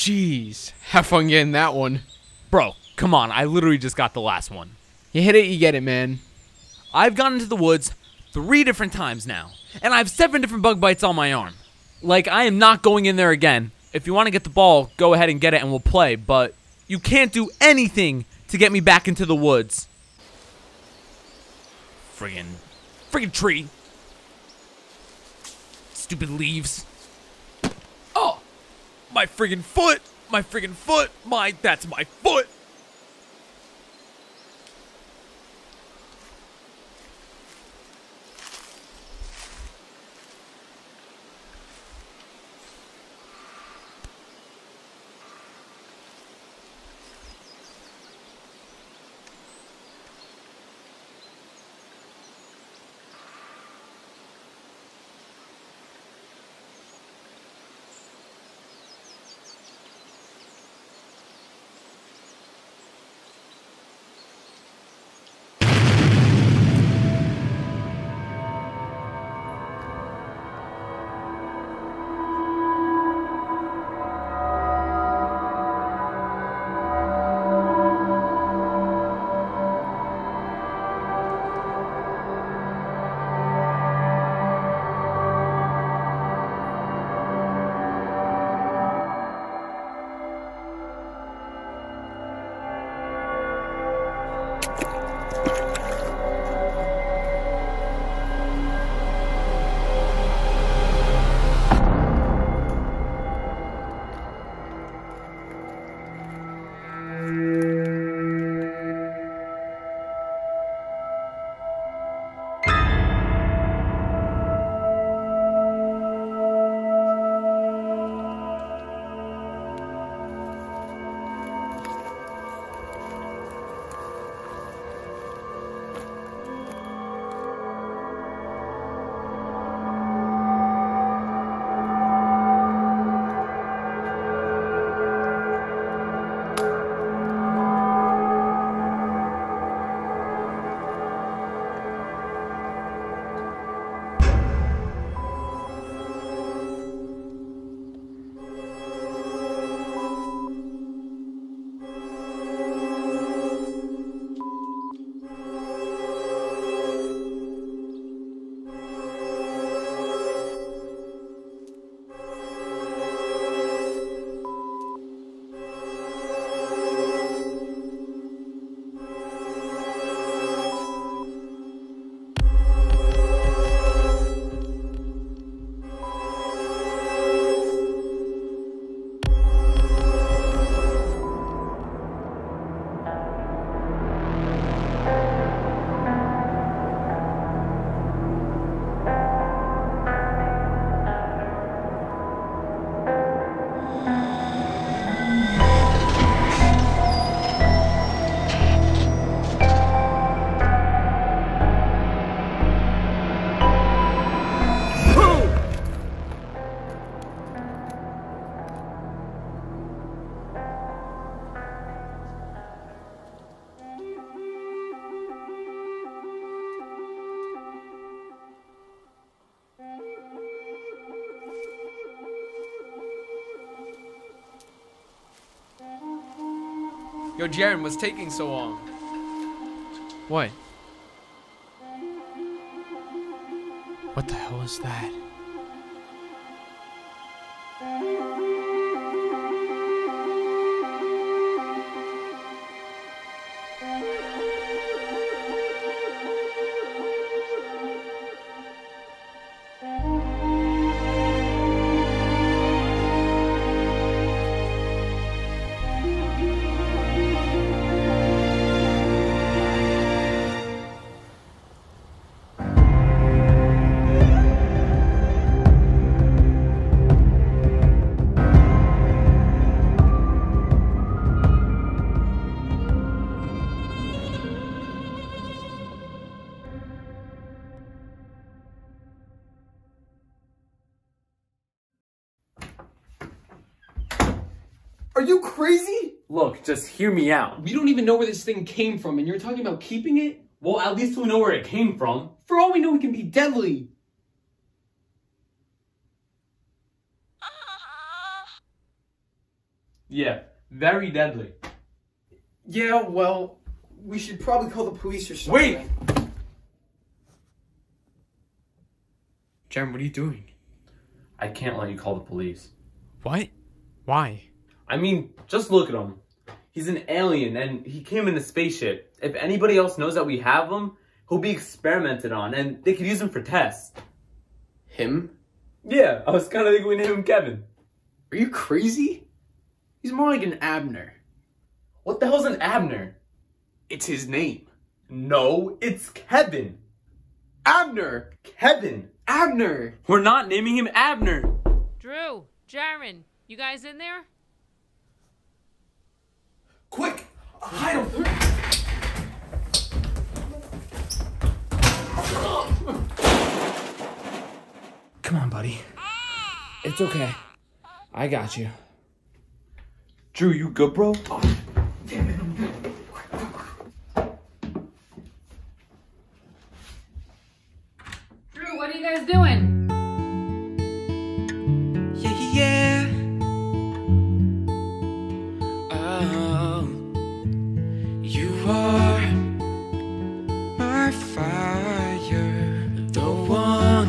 Jeez, have fun getting that one. Bro, come on, I literally just got the last one. You hit it, you get it, man. I've gone into the woods 3 different times now, and I have 7 different bug bites on my arm. Like, I am not going in there again. If you want to get the ball, go ahead and get it and we'll play, but you can't do anything to get me back into the woods. Friggin' tree. Stupid leaves. Oh, my friggin' foot. That's my foot. Yo, Jarren, what's taking so long? What? What the hell is that? Are you crazy? Look, just hear me out. We don't even know where this thing came from, and you're talking about keeping it? Well, at least we know where it came from. For all we know, it can be deadly. Yeah, very deadly. Yeah, well, we should probably call the police or something. Wait! Jarren, what are you doing? I can't let you call the police. What? Why? I mean, just look at him. He's an alien and he came in a spaceship. If anybody else knows that we have him, he'll be experimented on and they could use him for tests. Him? Yeah, I was kind of thinking we name him Kevin. Are you crazy? He's more like an Abner. What the hell's an Abner? It's his name. No, it's Kevin. Abner! Kevin. Abner! We're not naming him Abner. Drew, Jarren, you guys in there? Quick! Hide him! Come on, buddy. It's okay. I got you. Drew, you good, bro? Damn it, I'm good. Drew, what are you guys doing? Yeah. Oh, you are my fire, the one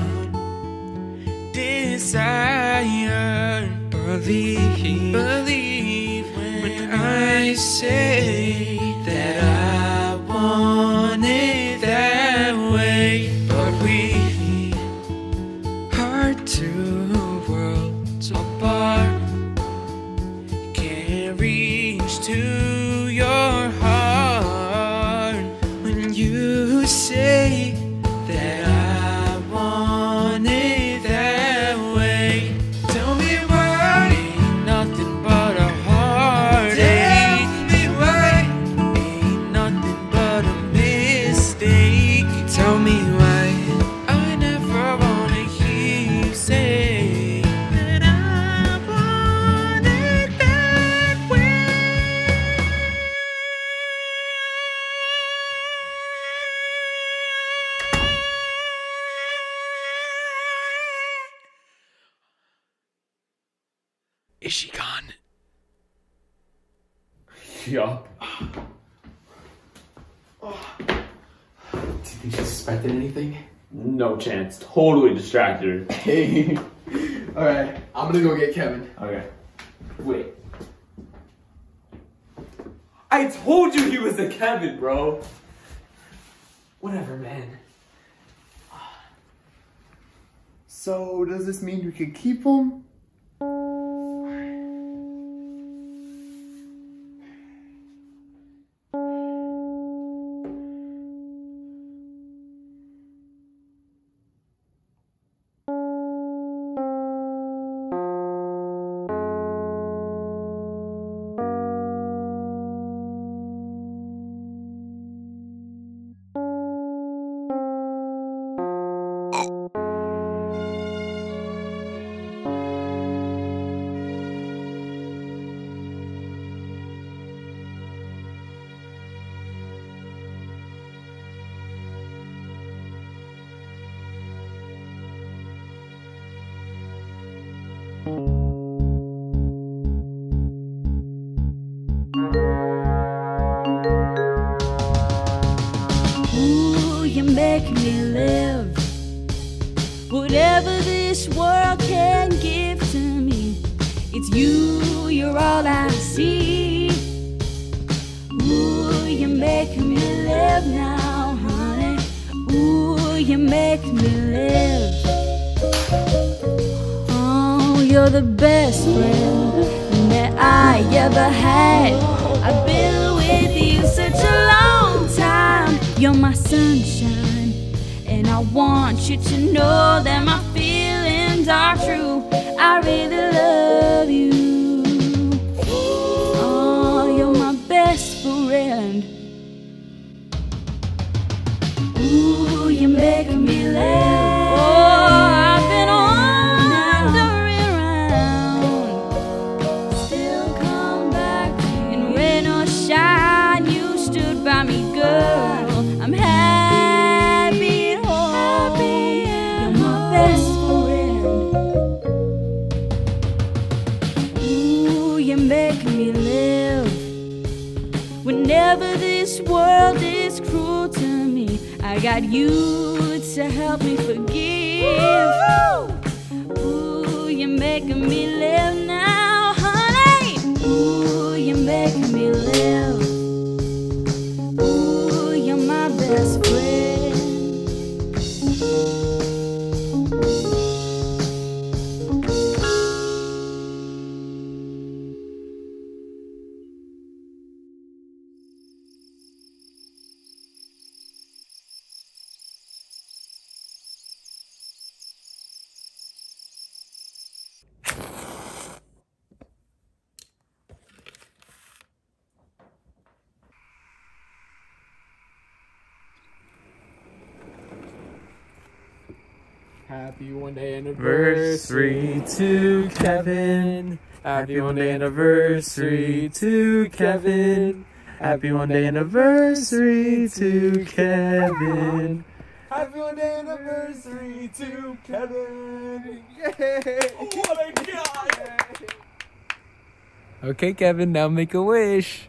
desire. Believe when I say that I want it that way. But we are two worlds apart. Can't reach to your heart when you say that I want it that way. Tell me why ain't nothing but a heartache. Tell me why ain't nothing but a mistake. Tell me why I never wanna hear you say that I want it that way. Is she gone? Yup. Do you think she suspected anything? No chance. Totally distracted her. Hey. Alright, I'm gonna go get Kevin. Okay. Wait. I told you he was a Kevin, bro. Whatever, man. So, does this mean we could keep him? Ooh, you make me live. Whatever this world can give to me, it's you, you're all I see. Ooh, you make me live now, honey. Ooh, you make me live. Oh, you're the best friend that I ever had. I've been with you such a long time. You're my sunshine, and I want you to know that my feelings are true. I really love you. Oh, you're my best friend. Ooh, you make me laugh. Oh, I've been wandering around, still come back in rain or shine. You stood by me, girl. I'm happy at home. You're my best got you to help me forgive. Ooh, you're making me live now, honey. Ooh, you're making me live. Ooh, you're my best friend. Happy one-day anniversary to Kevin. Happy one-day anniversary to Kevin. Happy one-day anniversary to Kevin. Happy one-day anniversary to Kevin. Yay! What a guy! Okay, Kevin, now make a wish.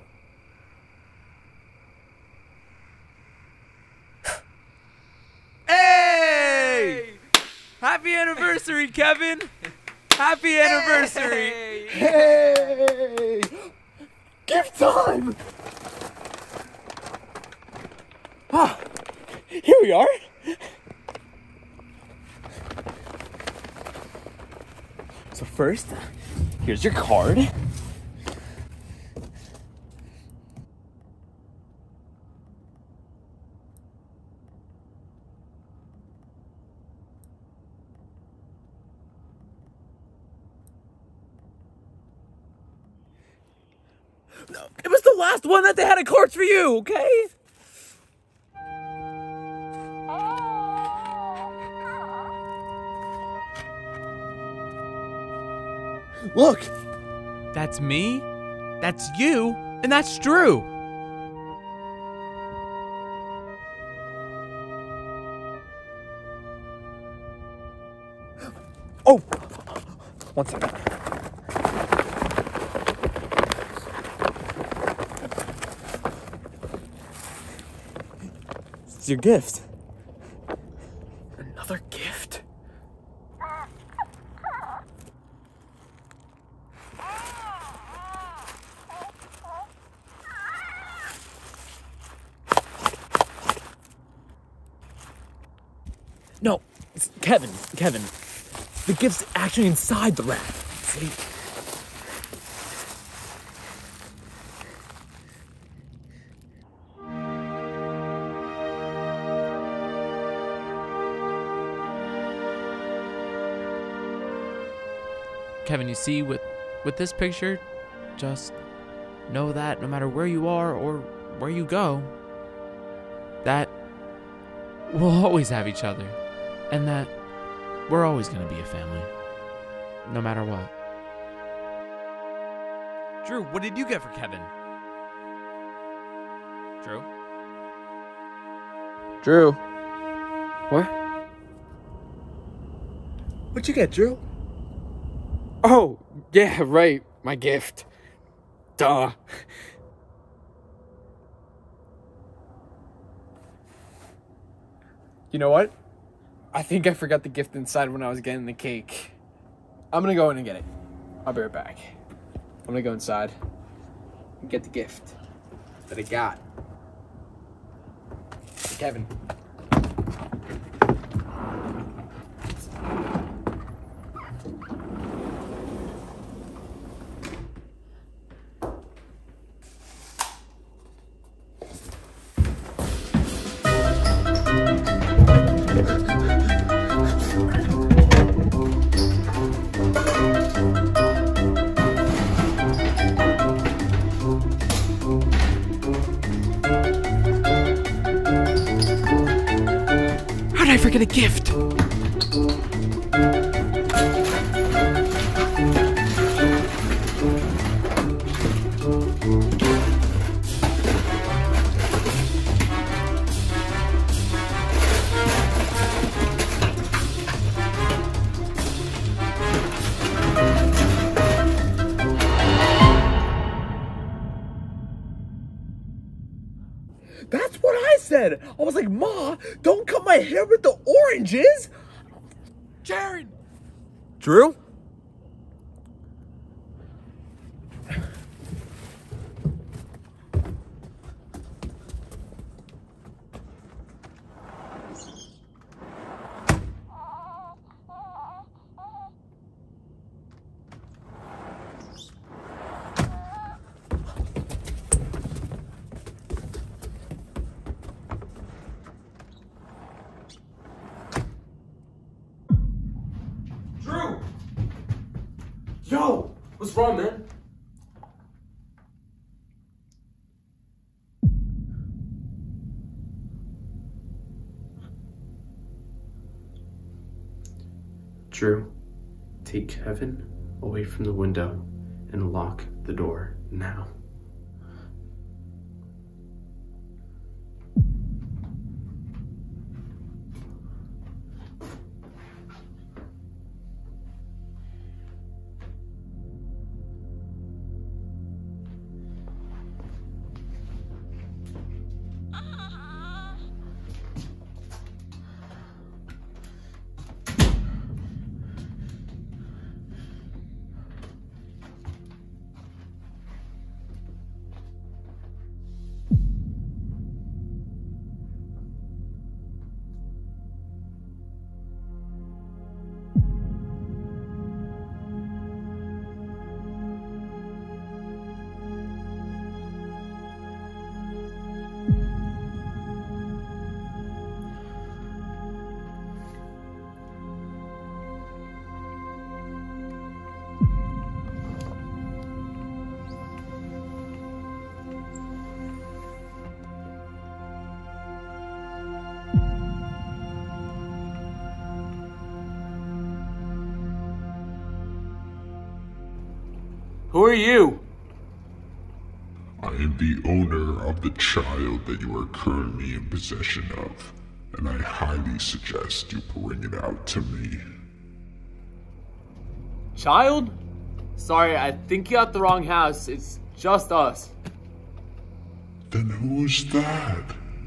Hey! Happy anniversary, Kevin! Happy anniversary! Hey! Gift time! Ah, here we are. So first, here's your card. It was the last one that they had a cards for you, okay? Look! That's me, that's you, and that's Drew. Oh! One second. It's your gift. Another gift? No, it's Kevin. The gift's actually inside the wrap. See? Kevin, you see, with this picture, just know that no matter where you are or where you go, that we'll always have each other, and that we're always going to be a family, no matter what. Drew, what did you get for Kevin? Drew? Drew. What? What'd you get, Drew? Oh, yeah, right. My gift. Duh. You know what? I think I forgot the gift inside when I was getting the cake. I'm gonna go in and get it. I'll be right back. I'm gonna go inside and get the gift that I got. Kevin. How did I forget a gift? That's what I said! said. I was like, Ma, don't cut my hair with the oranges. Jarren! Drew? Drew! Yo! What's wrong, man? Drew, take Kevin away from the window and lock the door now. Who are you? I am the owner of the child that you are currently in possession of, and I highly suggest you bring it out to me. Child? Sorry, I think you got the wrong house. It's just us. Then who's that?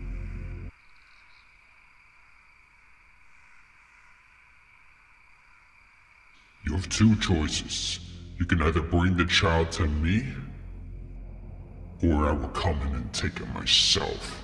You have two choices. You can either bring the child to me, or I will come in and take it myself.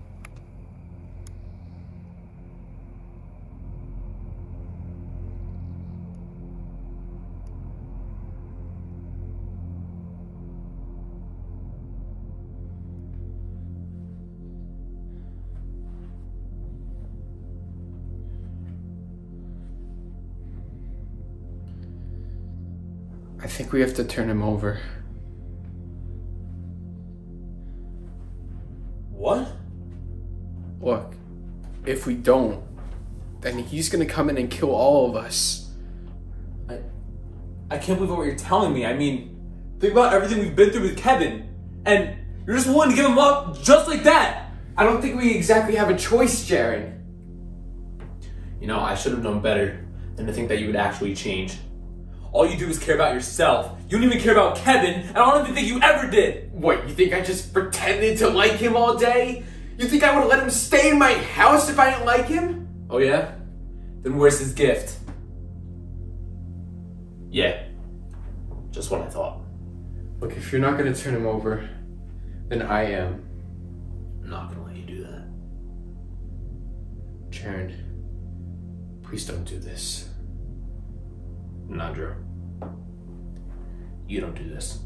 I think we have to turn him over. What? Look, if we don't, then he's gonna come in and kill all of us. I can't believe what you're telling me. I mean, think about everything we've been through with Kevin, and you're just willing to give him up just like that. I don't think we exactly have a choice, Jarren. You know, I should have known better than to think that you would actually change. All you do is care about yourself. You don't even care about Kevin, and I don't even think you ever did. What, you think I just pretended to like him all day? You think I would have let him stay in my house if I didn't like him? Oh yeah? Then where's his gift? Yeah. Just what I thought. Look, if you're not gonna turn him over, then I am. I'm not gonna let you do that. Jarren, please don't do this. No, Drew. You don't do this.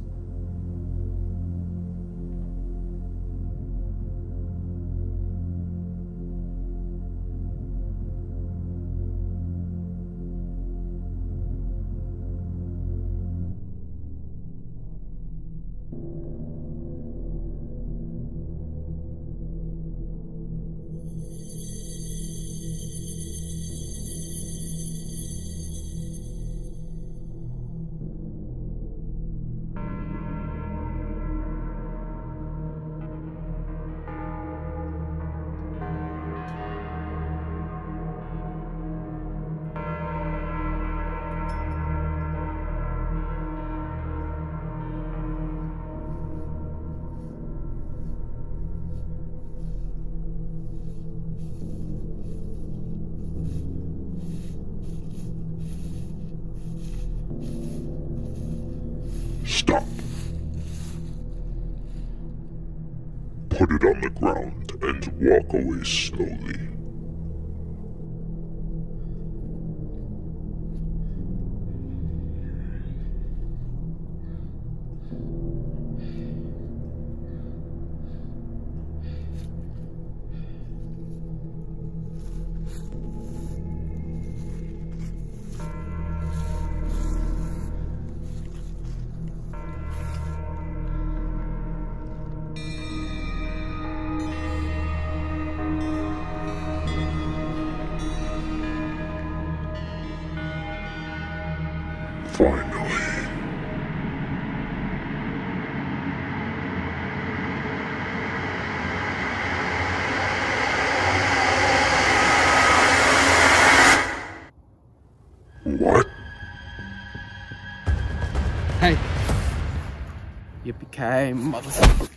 Stop. Put it on the ground and walk away slowly. Finally. What? Hey. Yippee-ki-yay, motherfucker.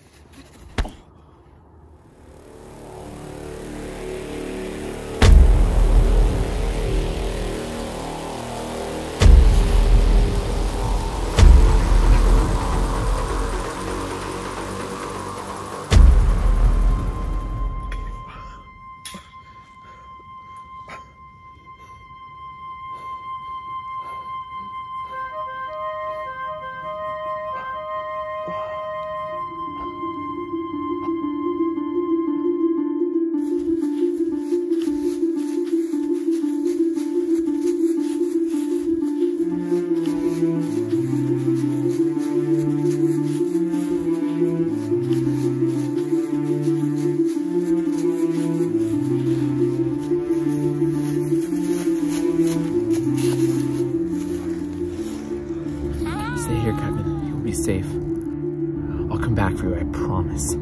Safe. I'll come back for you, I promise.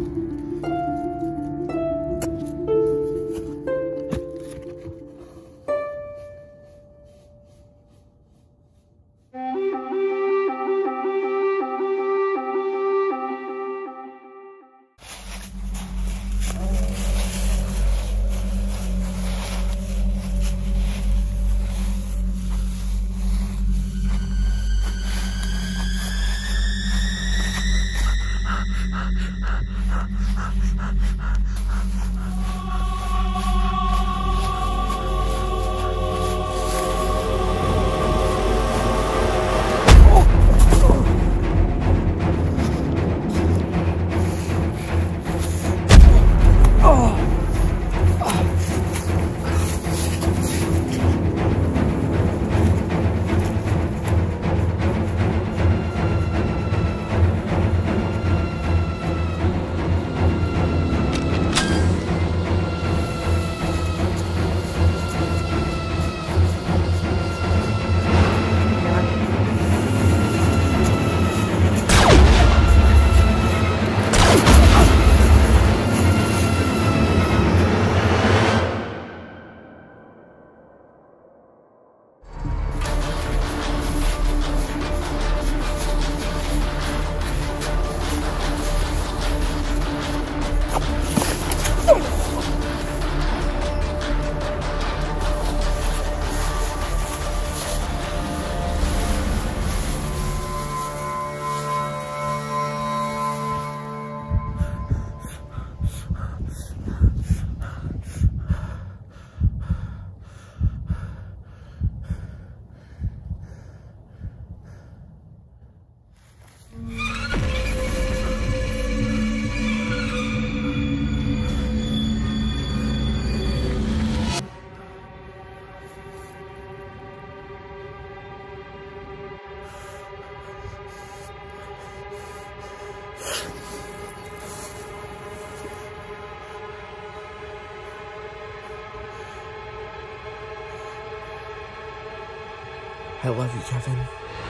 I love you, Kevin.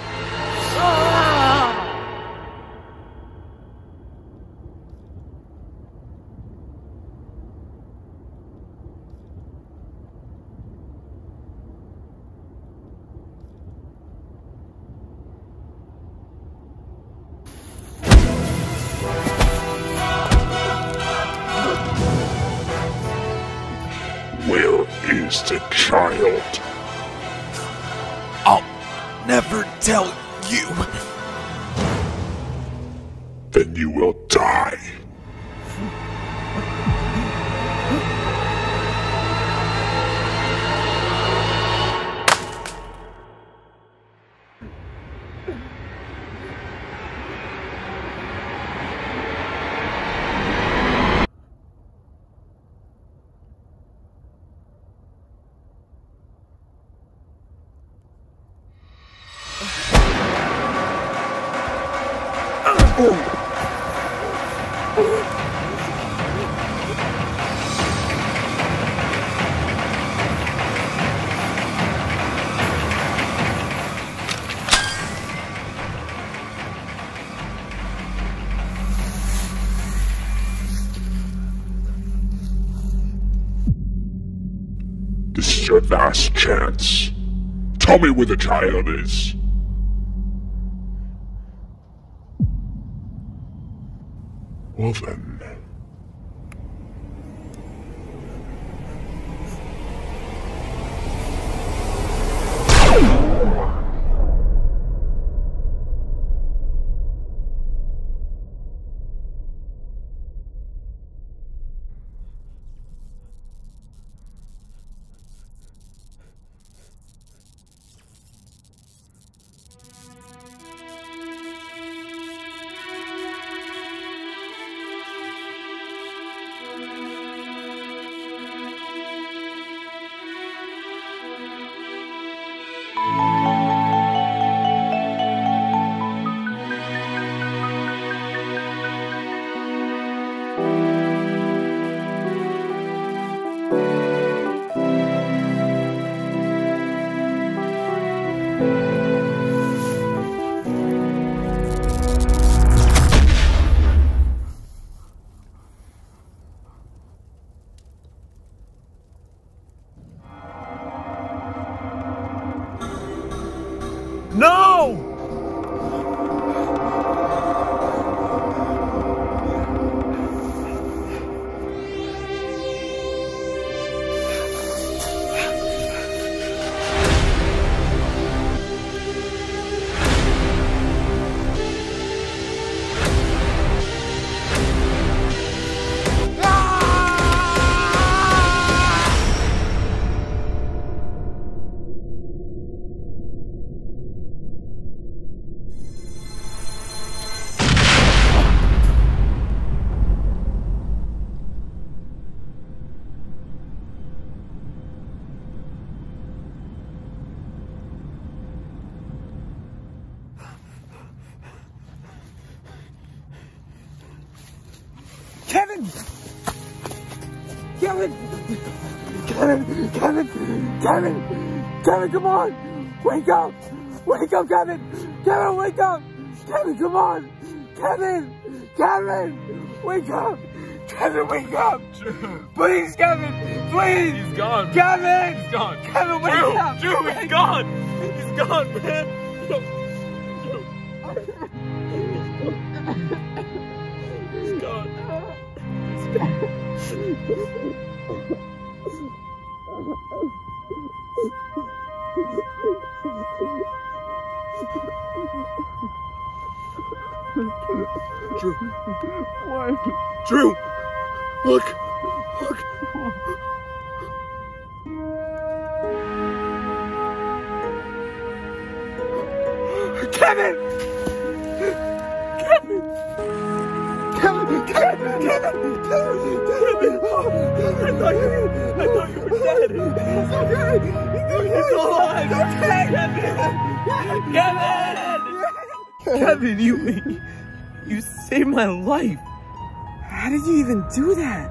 Where is the child? I'll never tell you. you will die. This is your last chance. Tell me where the child is. Well then. No! Kevin! Kevin! Kevin! Kevin! Kevin! Kevin, come on! Wake up! Wake up, Kevin! Kevin, wake up! Kevin, come on! Kevin! Kevin! Wake up! Kevin, wake up! Please, Kevin! Please! He's gone. Kevin! He's gone. Kevin, wake up! Drew, he's gone! He's gone, man! He's gone. Drew. What? Drew! Look! Look! Kevin! Kevin! Kevin! Kevin! Kevin! Kevin! I thought you were dead! It's okay! He's alive! Okay! Kevin! Kevin, you saved my life! How did you even do that?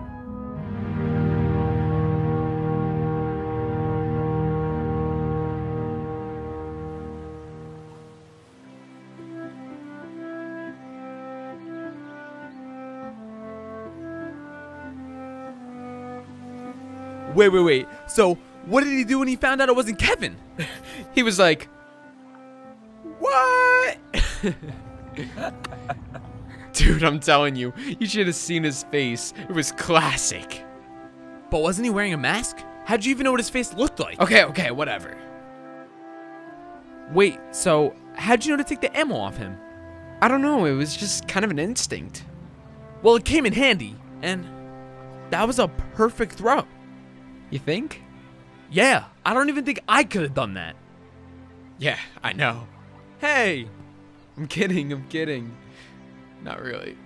Wait. So, what did he do when he found out it wasn't Kevin? He was like, what? Dude, I'm telling you, you should have seen his face. It was classic. But wasn't he wearing a mask? How'd you even know what his face looked like? Okay, whatever. Wait, so how'd you know to take the ammo off him? I don't know, it was just kind of an instinct. Well, it came in handy, and that was a perfect throw. You think? Yeah, I don't even think I could have done that. Yeah, I know. Hey! I'm kidding, I'm kidding. Not really.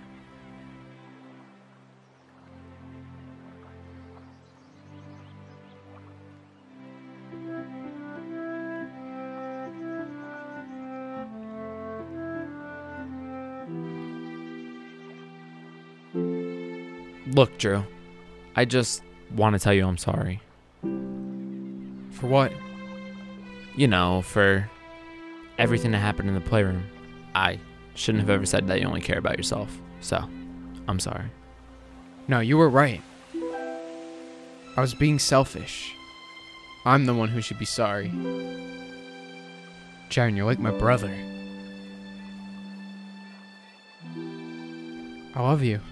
Look, Drew, I just want to tell you I'm sorry. For what? You know, for everything that happened in the playroom. I shouldn't have ever said that you only care about yourself. So, I'm sorry. No, you were right. I was being selfish. I'm the one who should be sorry. Jarren, you're like my brother. I love you.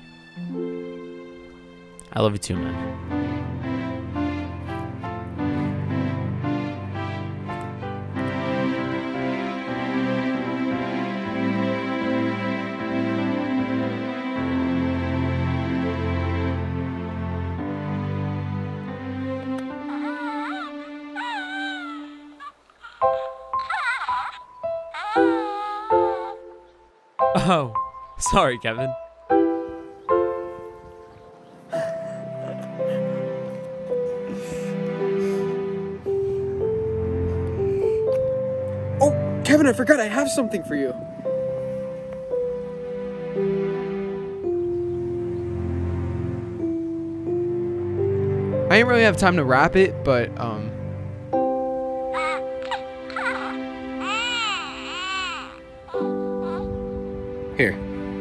I love you too, man. Oh, sorry, Kevin. Oh, Kevin, I forgot I have something for you. I didn't really have time to wrap it, but, here.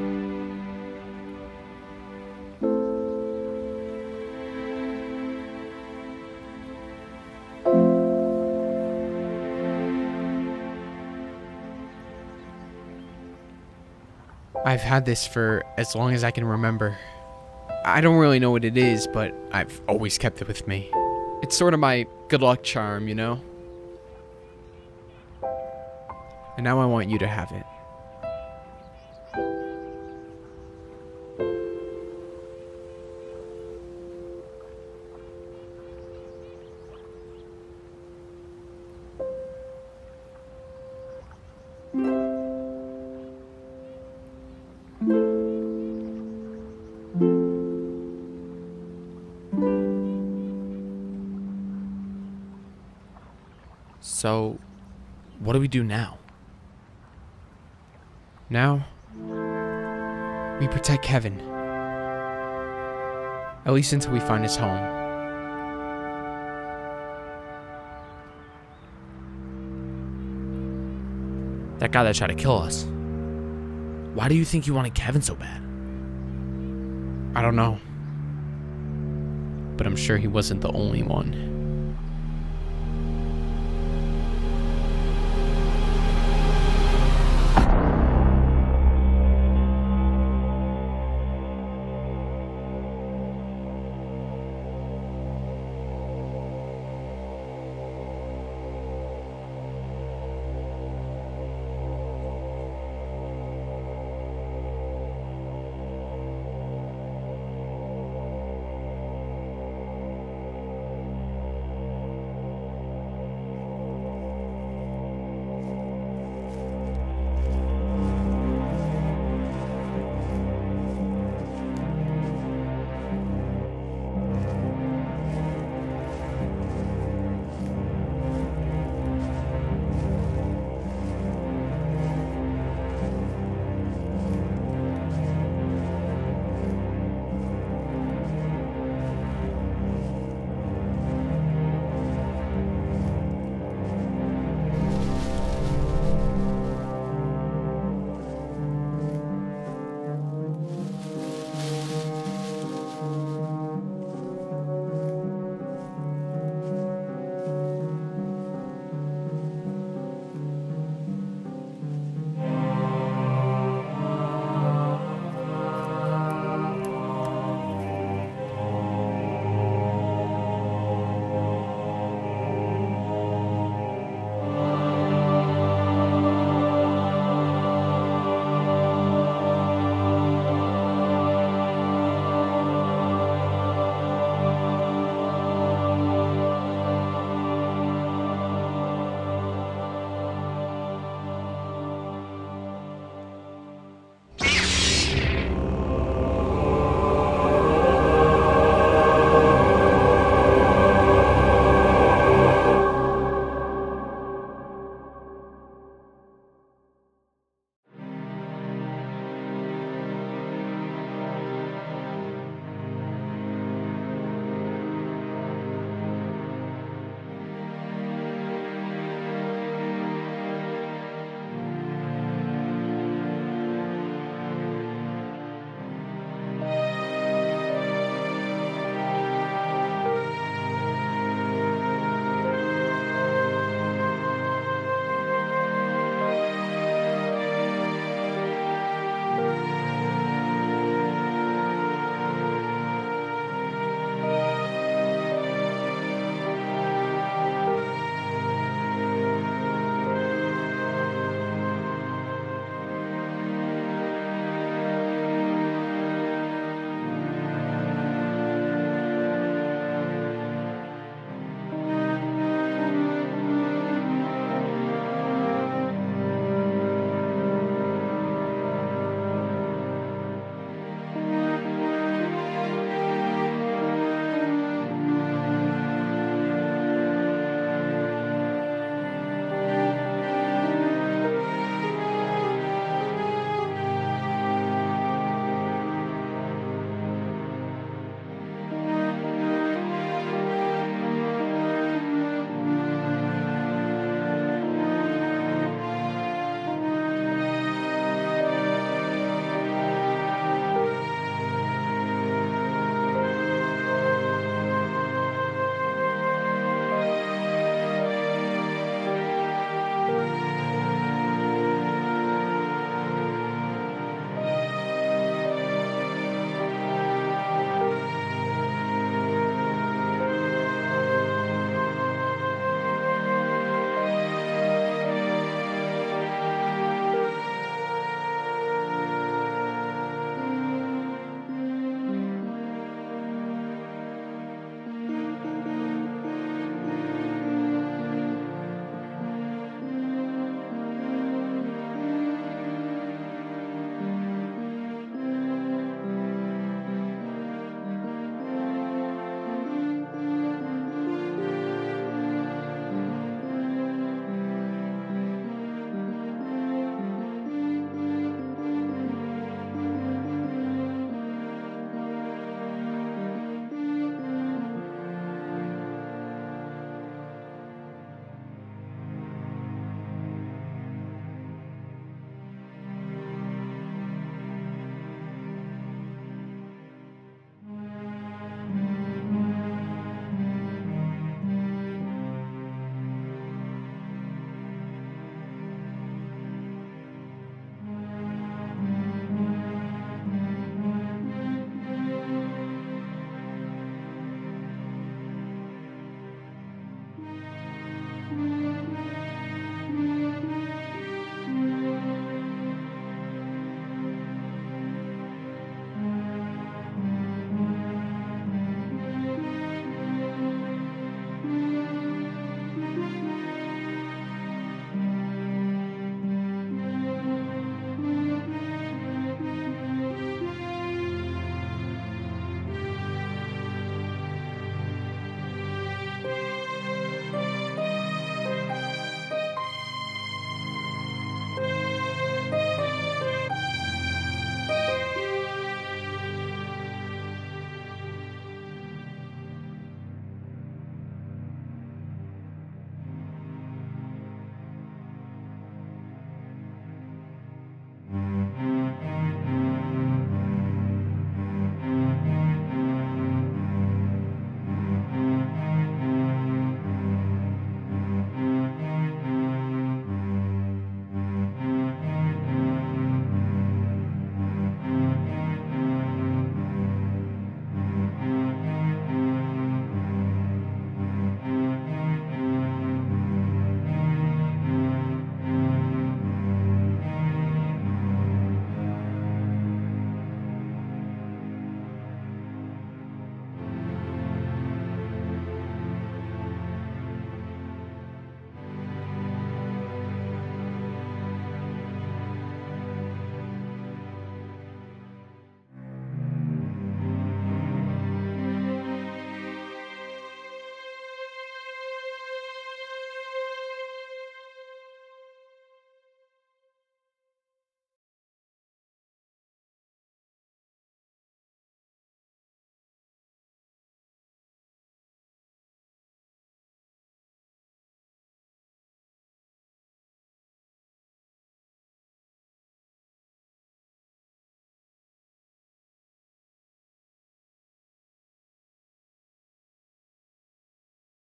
I've had this for as long as I can remember. I don't really know what it is, but I've always kept it with me. It's sort of my good luck charm, you know? And now I want you to have it. So, what do we do now? Now, we protect Kevin. At least until we find his home. That guy that tried to kill us. Why do you think you wanted Kevin so bad? I don't know. But I'm sure he wasn't the only one.